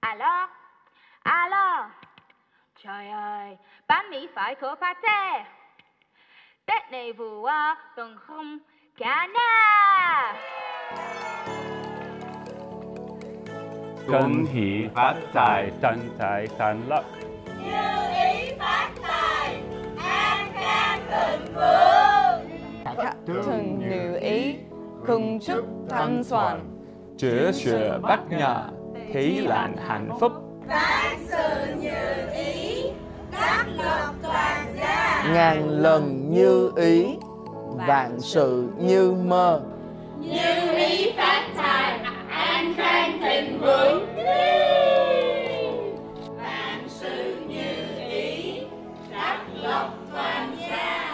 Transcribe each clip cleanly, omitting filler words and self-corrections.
Alo, alo. Trời ơi, bánh mì phải của pate. Tết này vừa tuần không cả nhà. 恭喜發財，身體健樂， như ý phát tài, an khang thịnh vượng. Khách thân như ý, cùng chúc thanh xuân. chữa sự bất ngờ, thí lạn hạnh phúc. Vạn sự như ý, đắc lộc toàn gia. Ngàn lần như ý, vạn sự như mơ. Như ý phát tài, an khang thịnh vượng. Vạn sự như ý, đắc lộc toàn gia.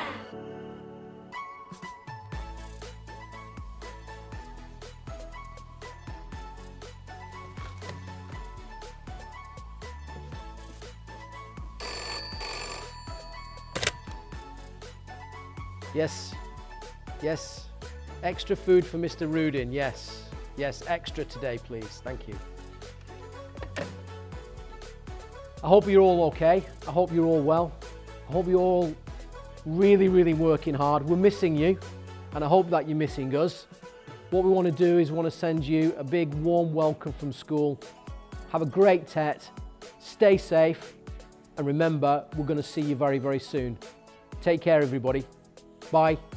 Yes, yes. Extra food for Mr. Rudin, yes. Yes, extra today, please. Thank you. I hope you're all okay. I hope you're all well. I hope you're all really, really working hard. We're missing you, and I hope that you're missing us. What we want to do is want to send you a big warm welcome from school. Have a great Tet, stay safe, and remember, we're going to see you very, very soon. Take care, everybody. Bye.